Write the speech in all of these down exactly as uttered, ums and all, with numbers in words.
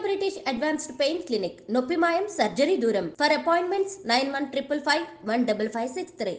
British Advanced Pain Clinic, Noppimayam Surgery Duram. For appointments nine one five five one five five six three.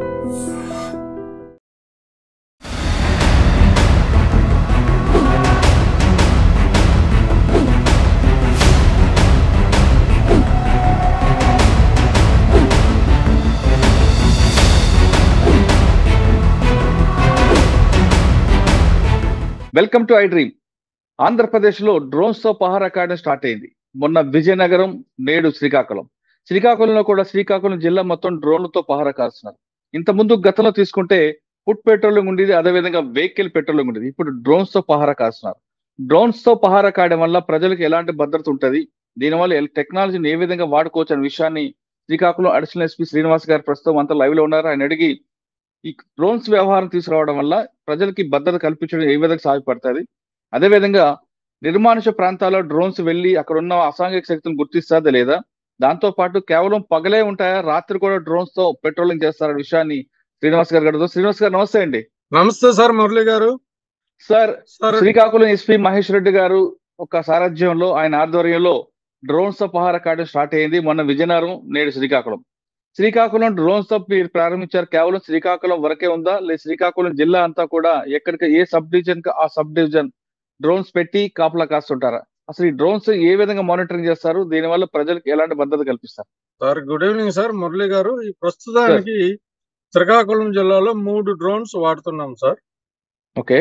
Welcome to iDream. ఆంధ్రప్రదేశ్లో drones తో పహారా కాయడం start అయింది. మొన్న విజయనగరం, నేడు శ్రీకాకుళం. శ్రీకాకుళంలో కూడా శ్రీకాకుళం జిల్లా మొత్తం డ్రోన్లతో పహారా కాస్తున్నారు. ఇంత ముందు గతంలో తీసుకుంటే ఫుడ్ పెట్రోలింగ్ ఉండేది, అదేవిధంగా వెహికల్ పెట్రోలింగ్ ఉండేది. ఇప్పుడు డ్రోన్స్ తో పహారా కాస్తున్నారు. డ్రోన్స్ తో పహారా కాయడం వల్ల ప్రజలకు ఎలాంటి భద్రత ఉంటుంది, దీనివల్ల టెక్నాలజీని ఏ విధంగా వాడుకోవచ్చు అనే విషయాన్ని శ్రీకాకుళం అడిషనల్ ఎస్పీ శ్రీనివాస్ గారు ప్రస్తుతం అంతా లైవ్ లో ఉన్నారు. ఆయన అడిగి ఈ డ్రోన్స్ వ్యవహారం తీసుకురావడం వల్ల ప్రజలకి భద్రత కల్పించడం ఏ విధంగా సాయపడుతుంది, అదేవిధంగా నిర్మానుష ప్రాంతాల్లో డ్రోన్స్ వెళ్ళి అక్కడ ఉన్న అసాంఘిక శక్తులను గుర్తిస్తుందా లేదా, దాంతో పాటు కేవలం పగలే ఉంటాయా, రాత్రి కూడా డ్రోన్స్ తో పెట్రోలింగ్ చేస్తారనే విషయాన్ని శ్రీనివాస్ గారు గడుగుతారు. శ్రీనివాస్ గారు నమస్తే అండి. నమస్తే sir Murali garu. Sir, Srikakulam SP Mahesh Reddy garu ఒక సారథ్యంలో, ఆయన ఆధ్వర్యంలో డ్రోన్స్ తో పహారా కాయడం స్టార్ట్ అయింది. మొన్న విజయనగరం, నేడు శ్రీకాకుళం. శ్రీకాకుళం డ్రోన్స్ తో మీరు ప్రారంభించారు. కేవలం శ్రీకాకుళం వరకే ఉందా, లేదు శ్రీకాకుళం జిల్లా అంతా కూడా ఎక్కడికి ఏ సబ్ డివిజన్ కి ఆ సబ్ డివిజన్ డ్రోన్స్ పెట్టి కాపలా కాస్తుంటారా? అసలు ఈ డ్రోన్స్ ఏ విధంగా మానిటరింగ్ చేస్తారు, దీనివల్ల ప్రజలకు ఎలాంటి భద్రత కల్పిస్తారు? Sir good evening sir Murali garu. ఈ ప్రస్తుతానికి శ్రీకాకుళం జిల్లాలో మూడు డ్రోన్స్ వాడుతున్నాం సార్. ఓకే.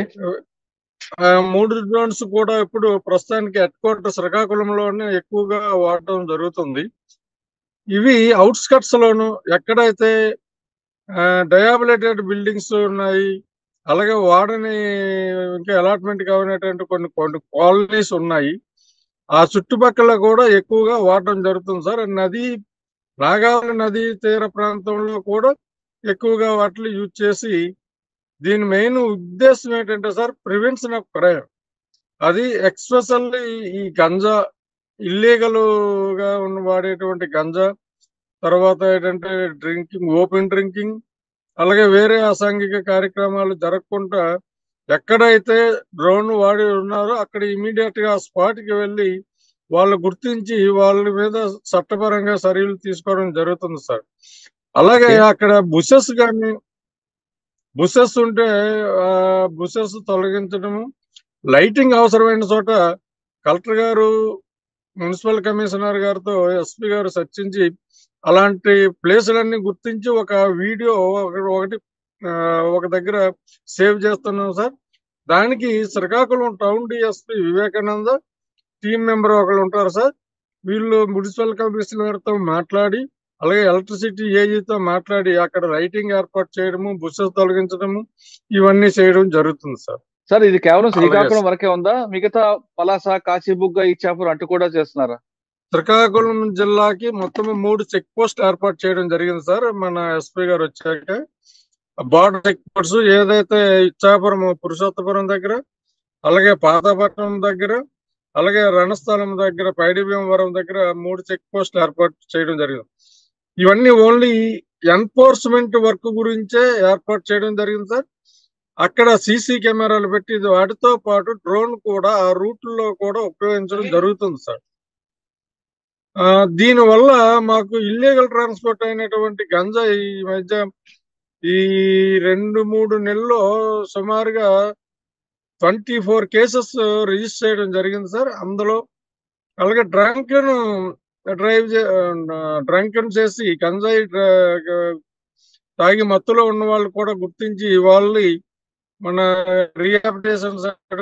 మూడు డ్రోన్స్ కూడా ఇప్పుడు ప్రస్తుతానికి హెడ్ క్వార్టర్ శ్రీకాకుళంలోనే ఎక్కువగా వాడటం జరుగుతుంది. ఇవి అవుట్స్కట్స్ లోను, ఎక్కడైతే డయాబిలేటెడ్ బిల్డింగ్స్ ఉన్నాయి, అలాగే వాడని ఇంకా అలాట్మెంట్ కావాలనేటువంటి కొన్ని కొన్ని కాలనీస్ ఉన్నాయి, ఆ చుట్టుపక్కల కూడా ఎక్కువగా వాడటం జరుగుతుంది సార్. నది నాగావళి నది తీర ప్రాంతంలో కూడా ఎక్కువగా వాటిని యూజ్ చేసి, దీని మెయిన్ ఉద్దేశం ఏంటంటే సార్ ప్రివెన్షన్ ఆఫ్ క్రైమ్. అది ఎక్స్పెషల్లీ ఈ గంజా, ఇల్లీగల్ గా ఉన్న వాడేటువంటి గంజా, తర్వాత ఏంటంటే డ్రింకింగ్, ఓపెన్ డ్రింకింగ్, అలాగే వేరే అసాంఘిక కార్యక్రమాలు జరగకుండా ఎక్కడైతే డ్రోన్ వాడి ఉన్నారో అక్కడ ఇమీడియట్ గా స్పాట్ కి వెళ్ళి వాళ్ళు గుర్తించి వాళ్ళ మీద చట్టపరంగా చర్యలు తీసుకోవడం జరుగుతుంది సార్. అలాగే అక్కడ బుసెస్ కానీ బుసెస్ ఉంటే ఆ బుసెస్ తొలగించడము, లైటింగ్ అవసరమైన చోట కలెక్టర్ గారు, మున్సిపల్ కమిషనర్ గారితో ఎస్పీ గారు చర్చించి అలాంటి ప్లేసులన్నీ గుర్తించి ఒక వీడియో ఒకటి ఒక దగ్గర సేవ్ చేస్తున్నాం సార్. దానికి Srikakulam town DSP Vivekananda, team member ఒకళ్ళు ఉంటారు సార్. వీళ్ళు మున్సిపల్ కమిషనర్తో మాట్లాడి, అలాగే ఎలక్ట్రిసిటీ ఏజీతో మాట్లాడి అక్కడ లైటింగ్ ఏర్పాటు చేయడము, బుసెస్ తొలగించడము, ఇవన్నీ చేయడం జరుగుతుంది సార్. సార్, ఇది కేవలం శ్రీకాకుళం వరకే ఉందా, మిగతా పలాస, కాశీబుగ్గ, ఇచ్చాపురం అటు కూడా చేస్తున్నారా? శ్రీకాకుళం జిల్లాకి మొత్తం మూడు చెక్ పోస్ట్ ఏర్పాటు చేయడం జరిగింది సార్. మన ఎస్పీ గారు వచ్చాక బార్డర్ చెక్ పోస్ట్ ఏదైతే ఇచ్చాపురం, పురుషోత్తపురం దగ్గర, అలాగే పాతపట్నం దగ్గర, అలాగే రణస్థలం దగ్గర, పైడిభీమవరం దగ్గర మూడు చెక్ పోస్టులు ఏర్పాటు చేయడం జరిగింది. ఇవన్నీ ఓన్లీ ఎన్ఫోర్స్మెంట్ వర్క్ గురించే ఏర్పాటు చేయడం జరిగింది సార్. అక్కడ సీసీ కెమెరాలు పెట్టి వాటితో పాటు డ్రోన్ కూడా ఆ రూట్లో కూడా ఉపయోగించడం జరుగుతుంది సార్. దీని వల్ల మాకు ఇల్లీగల్ ట్రాన్స్పోర్ట్ అయినటువంటి గంజా ఈ మధ్య ఈ రెండు మూడు నెలల్లో సుమారుగా ట్వంటీ ఫోర్ కేసెస్ రిజిస్టర్ చేయడం జరిగింది సార్. అందులో అలాగే డ్రంకన్ డ్రైవ్ డ్రంకన్ చేసి గంజాయి తాగి మత్తులో ఉన్న వాళ్ళు కూడా గుర్తించి వాళ్ళని మన రీహాబిలిటేషన్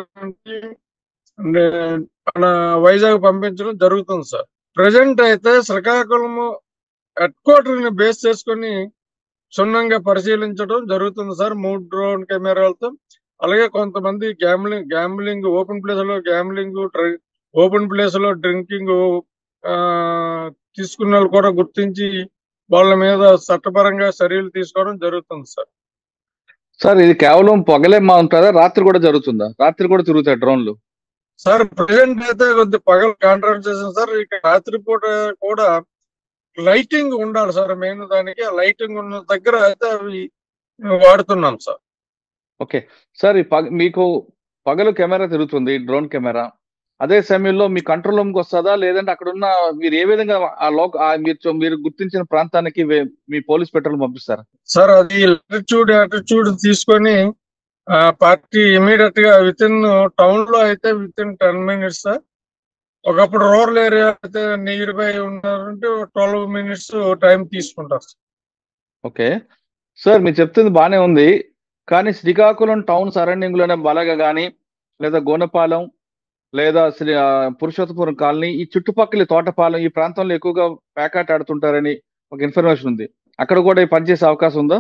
మన వైజాగ్ పంపించడం జరుగుతుంది సార్. ప్రజెంట్ అయితే శ్రీకాకుళం హెడ్ క్వార్టర్ ని బేస్ చేసుకుని క్షుణ్ణంగా పరిశీలించడం జరుగుతుంది సార్ మూడు డ్రోన్ కెమెరాలతో. అలాగే కొంతమంది గ్యాంబ్లింగ్ గ్యాంబ్లింగ్ ఓపెన్ ప్లేస్ లో గ్యాంబ్లింగ్, ఓపెన్ ప్లేస్ లో డ్రింకింగ్ తీసుకున్న వాళ్ళు కూడా గుర్తించి వాళ్ళ మీద చట్టపరంగా చర్యలు తీసుకోవడం జరుగుతుంది సార్. సార్, ఇది కేవలం పగలే మా ఉంటుందా, రాత్రి కూడా జరుగుతుందా? రాత్రి కూడా తిరుగుతాయి డ్రోన్లు? సార్ ప్రజెంట్ అయితే కొద్ది పగలు కాంట్రాక్ట్ చేసాం సార్. ఇక రాత్రి పూట కూడా లైటింగ్ ఉండాలి సార్. మెయిన్ దానికి ఆ లైటింగ్ ఉన్న దగ్గర అయితే అవి వాడుతున్నాం సార్. ఓకే సార్, మీకు పగలు కెమెరా తిరుగుతుంది, డ్రోన్ కెమెరా, అదే సమయంలో మీ కంట్రోల్ రూమ్కి వస్తుందా, లేదంటే అక్కడ ఉన్న మీరు ఏ విధంగా ఆ లోక ఆ మీరు మీరు గుర్తించిన ప్రాంతానికి వే- మీ పోలీస్ పెట్రోల్ పంపిస్తారా? సార్ అది లాటిట్యూడ్ యాటిట్యూడ్ తీసుకొని ఆ పార్టీ ఇమీడియట్ గా విత్ ఇన్ టౌన్ లో అయితే within ten minutes sir. ఒకప్పుడు రూరల్ ఏరియా అయితే నియర్ బై ఉన్నారంటే ట్వెల్వ్ మినిట్స్ టైం తీసుకుంటారు సార్. ఓకే సార్, మీరు చెప్తుంది బానే ఉంది. కానీ శ్రీకాకుళం టౌన్ సరౌండింగ్ లోనే బలగ కానీ, లేదా గోనపాలెం, లేదా శ్రీ ఆ, పురుషోత్తపురం కాలనీ, ఈ చుట్టుపక్కల తోటపాలెం ఈ ప్రాంతంలో ఎక్కువగా ప్యాకాట్ ఆడుతుంటారని ఒక ఇన్ఫర్మేషన్ ఉంది. అక్కడ కూడా ఈ పనిచేసే అవకాశం ఉందా?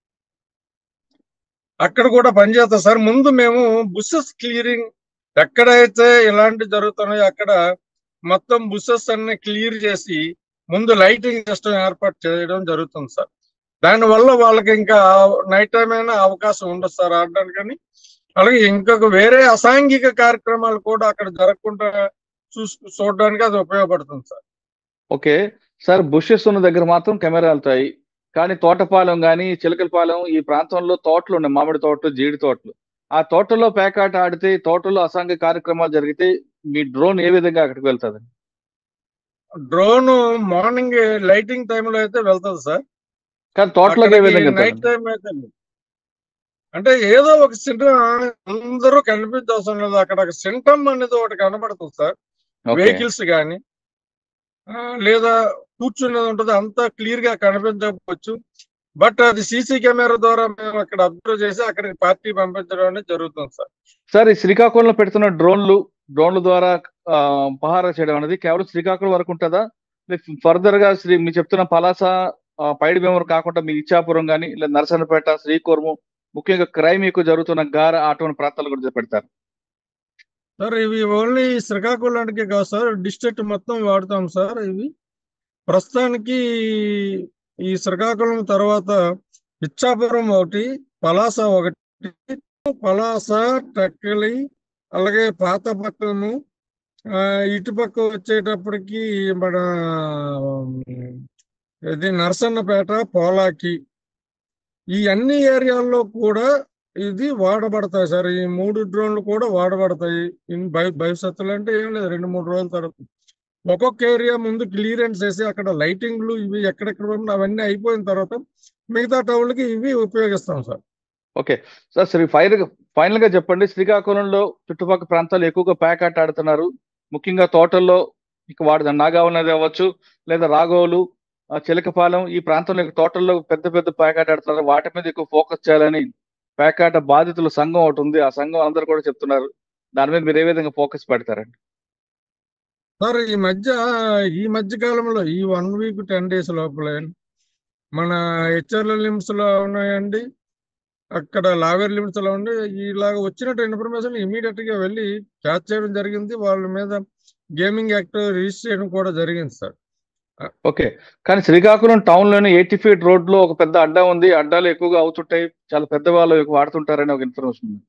అక్కడ కూడా పనిచేస్తాం సార్. ముందు మేము బుసెస్ క్లియరింగ్ ఎక్కడైతే ఇలాంటి జరుగుతున్నాయో అక్కడ మొత్తం బుసెస్ అన్ని క్లియర్ చేసి ముందు లైటింగ్ సిస్టమ్ ఏర్పాటు చేయడం జరుగుతుంది సార్. దానివల్ల వాళ్ళకి ఇంకా నైట్ టైం అయినా అవకాశం ఉండదు సార్ ఆడడానికని. అలాగే ఇంకొక వేరే అసాంఘిక కార్యక్రమాలు కూడా అక్కడ జరగకుండా చూసు చూడడానికి అది ఉపయోగపడుతుంది సార్. ఓకే సార్, బుషెస్ ఉన్న దగ్గర మాత్రం కెమెరాలు వెళ్తాయి. కానీ తోటపాలెం కానీ చిలకలపాలెం ఈ ప్రాంతంలో తోటలు ఉన్నాయి, మామిడి తోటలు, జీడి తోటలు. ఆ తోటల్లో పేకాట ఆడితే, తోటల్లో అసాంఘిక కార్యక్రమాలు జరిగితే మీ డ్రోన్ ఏ విధంగా అక్కడికి వెళ్తుంది? డ్రోన్ మార్నింగ్ లైటింగ్ టైంలో అయితే వెళ్తుంది సార్. కానీ తోటలోకి ఏ అక్కడికి విధంగా నైట్ వెళ్తుంది? టైం అయితే లేదు. అంటే ఏదో ఒక సింటమ్ అందరూ కనిపించవసరం లేదు. అక్కడ ఒక సింటమ్ అనేది ఒకటి కనబడుతుంది సార్. ఓకే వెహికల్స్ కానీ లేదా కూర్చున్నది ఉంటుంది, అంతా క్లియర్ గా కనిపించకపోవచ్చు. బట్ అది సీసీ కెమెరా ద్వారా మేము అక్కడ అబ్జర్వ్ చేసి అక్కడికి పార్టీ పంపించడం అనేది జరుగుతుంది సార్. సార్, ఈ శ్రీకాకుళంలో పెడుతున్న డ్రోన్లు డ్రోన్ల ద్వారా ఆ, పహారా చేయడం అనేది కేవలం శ్రీకాకుళం వరకు ఉంటుందా? ఫర్దర్ గా శ్రీ మీరు చెప్తున్న పలాస, ఆ, పైడి భీమవరం కాకుండా మీ ఇచ్చాపురం కానీ, లేదా నరసన్నపేట, శ్రీకూర్మం, ముఖ్యంగా క్రైమ్ ఎక్కువ జరుగుతున్న గార అటువంటి ప్రాంతాలు కూడా పెడతారు? సార్ ఇవి ఓన్లీ శ్రీకాకుళానికి కాదు సార్, డిస్ట్రిక్ట్ మొత్తం వాడతాం సార్. ఇవి ప్రస్తుతానికి ఈ శ్రీకాకుళం తర్వాత ఇచ్చాపురం ఒకటి, పలాస ఒకటి, పలాస, టెక్కలి, అలాగే పాతపట్నము, ఆ, ఇటుపక్క వచ్చేటప్పటికి మన ఇది నరసన్నపేట, పోలాకి, ఈ అన్ని ఏరియాల్లో కూడా ఇది వాడబడతాయి సార్. ఈ మూడు డ్రోన్లు కూడా వాడబడతాయి. ఇన్ భవి భవిష్యత్తులో అంటే ఏం లేదు, రెండు మూడు రోజుల తర్వాత ఒక్కొక్క ఏరియా ముందు క్లియరెన్స్ చేసి అక్కడ లైటింగ్లు ఇవి ఎక్కడెక్కడ ఉన్నాయి అవన్నీ అయిపోయిన తర్వాత మిగతా టౌన్లకి ఇవి ఉపయోగిస్తాం సార్. ఓకే సార్, శ్రీ ఫైనల్ ఫైనల్ గా చెప్పండి, శ్రీకాకుళంలో చుట్టుపక్కల ప్రాంతాలు ఎక్కువగా ప్యాకాట్ ఆడుతున్నారు. ముఖ్యంగా తోటల్లో ఇక వాడు నాగావళి నది అవ్వచ్చు, లేదా రాఘవులు, ఆ, చిలకపాలెం ఈ ప్రాంతంలో ఇక తోటల్లో పెద్ద పెద్ద ప్యాకాట్ ఆడుతున్నారు. వాటి మీద ఎక్కువ ఫోకస్ చేయాలని ప్యాకాట బాధితుల సంఘం ఒకటి ఉంది, ఆ సంఘం అందరూ కూడా చెప్తున్నారు. దాని మీద మీరు ఏ విధంగా ఫోకస్ పెడతారండి? సార్ ఈ మధ్య ఈ మధ్య కాలంలో ఈ వన్ వీక్ టెన్ డేస్ లోపల మన హెచ్ఆర్ల లిమ్స్ లో ఉన్నాయండి, అక్కడ లావేర్ లిమిట్స్ లో ఉండి ఇలాగ వచ్చినట్టు ఇన్ఫర్మేషన్ ఇమీడియట్ గా వెళ్ళి క్యాచ్ చేయడం జరిగింది. వాళ్ళ మీద గేమింగ్ యాక్ట్ రిజిస్టర్ చేయడం కూడా జరిగింది సార్. ఓకే, కానీ శ్రీకాకుళం టౌన్ లోని ఎయిటీ ఫీట్ రోడ్ లో ఒక పెద్ద అడ్డా ఉంది. అడ్డాలు ఎక్కువగా అవుతుంటాయి, చాలా పెద్ద వాళ్ళు ఎక్కువ వాడుతుంటారని ఒక ఇన్ఫర్మేషన్ ఉంది.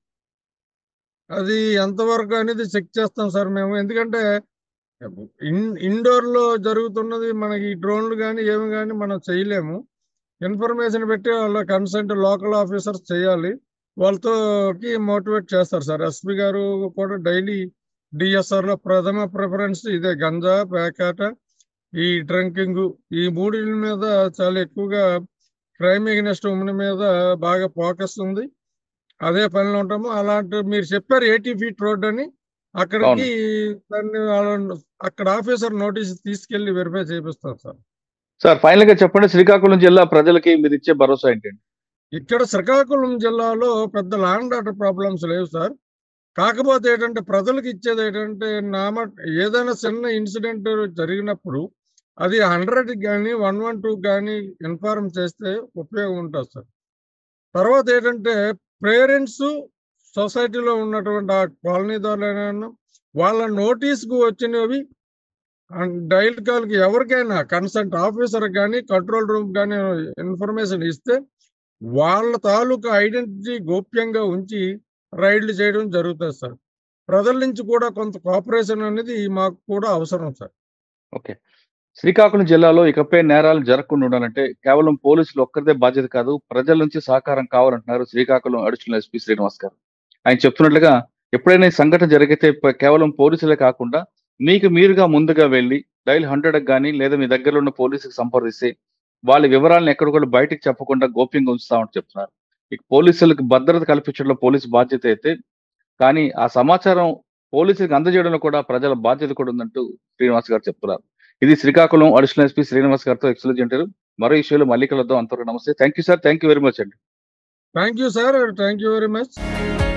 అది ఎంతవరకు అనేది చెక్ చేస్తాం సార్ మేము. ఎందుకంటే ఇన్ ఇండోర్ లో జరుగుతున్నది మనకి డ్రోన్లు కానీ ఏమి కానీ మనం చేయలేము. ఇన్ఫర్మేషన్ పెట్టి వాళ్ళ కన్సల్ట్ లోకల్ ఆఫీసర్స్ చేయాలి, వాళ్ళతో మోటివేట్ చేస్తారు సార్. ఎస్పీ గారు కూడా డైలీ డిఎస్ఆర్ లో ప్రథమ ప్రిఫరెన్స్ ఇదే గంజా, పేకాట, ఈ డ్రింకింగ్, ఈ మూడింటి మీద చాలా ఎక్కువగా క్రైమ్ ఎగ్నెస్ట్ ఉమెన్ మీద బాగా ఫోకస్ ఉంది. అదే పనిలో ఉంటాము. అలాంటి మీరు చెప్పారు ఎయిటీ ఫీట్ రోడ్ అని, అక్కడికి దాన్ని వాళ్ళ- అక్కడ ఆఫీసర్ నోటీస్ తీసుకెళ్లి వెరిఫై చేపిస్తాం సార్. సార్ ఫైనల్ గా చెప్పండి, శ్రీకాకుళం జిల్లా ప్రజలకి మీరు ఇచ్చే భరోసా ఏంటండి? ఇక్కడ శ్రీకాకుళం జిల్లాలో పెద్ద ల్యాండ్ ఆర్డర్ ప్రాబ్లమ్స్ లేవు సార్. కాకపోతే ఏంటంటే ప్రజలకు ఇచ్చేది ఏంటంటే నామ ఏదైనా చిన్న ఇన్సిడెంట్ జరిగినప్పుడు అది హండ్రెడ్ కానీ వన్ వన్ టూ కానీ ఇన్ఫార్మ్ చేస్తే ఉపయోగం ఉంటుంది సార్. తర్వాత ఏంటంటే పేరెంట్స్ సొసైటీలో ఉన్నటువంటి ఆ కాలనీదారులైనా వాళ్ళ నోటీస్కు వచ్చినవి డైల్ కాల్కి ఎవరికైనా కన్సల్ట్ ఆఫీసర్ కానీ కంట్రోల్ రూమ్ కానీ ఇన్ఫర్మేషన్ ఇస్తే వాళ్ళ తాలూకా ఐడెంటిటీ గోప్యంగా ఉంచి రైడ్లు చేయడం జరుగుతుంది సార్. ప్రజల నుంచి కూడా కొంత కోఆపరేషన్ అనేది మాకు కూడా అవసరం సార్. ఓకే, శ్రీకాకుళం జిల్లాలో ఇకపై నేరాలు జరగకుండా ఉండాలంటే కేవలం పోలీసులు ఒక్కరిదే బాధ్యత కాదు, ప్రజల నుంచి సహకారం కావాలంటున్నారు శ్రీకాకుళం అడిషనల్ ఎస్పీ శ్రీనివాస్ గారు. ఆయన చెప్తున్నట్లుగా ఎప్పుడైనా ఈ సంఘటన జరిగితే ప- కేవలం పోలీసులే కాకుండా మీకు మీరుగా ముందుగా వెళ్ళి డైల్ హండ్రెడ్ కానీ లేదా మీ దగ్గరలో ఉన్న పోలీసుకి సంప్రదిస్తే వాళ్ళ వివరాలను ఎక్కడ కూడా బయటకు చెప్పకుండా గోప్యంగా ఉంచుతామని చెప్తున్నారు. ఇక పోలీసులకు భద్రత కల్పించడంలో పోలీసు బాధ్యత అయితే, కానీ ఆ సమాచారం పోలీసులకు అందజేయడంలో కూడా ప్రజల బాధ్యత కూడా ఉందంటూ శ్రీనివాస్ గారు చెప్తున్నారు. ఇది శ్రీకాకుళం అడిషనల్ ఎస్పీ శ్రీనివాస్ గారితో ఎక్స్క్లూజివ్ ఇంటర్వ్యూ. మరో ఇష్యూలో మళ్ళీ కలుద్దాం. అంతవరకు నమస్తే. Thank you sir. Thank you very much అండి. Thank you sir. Thank you very much.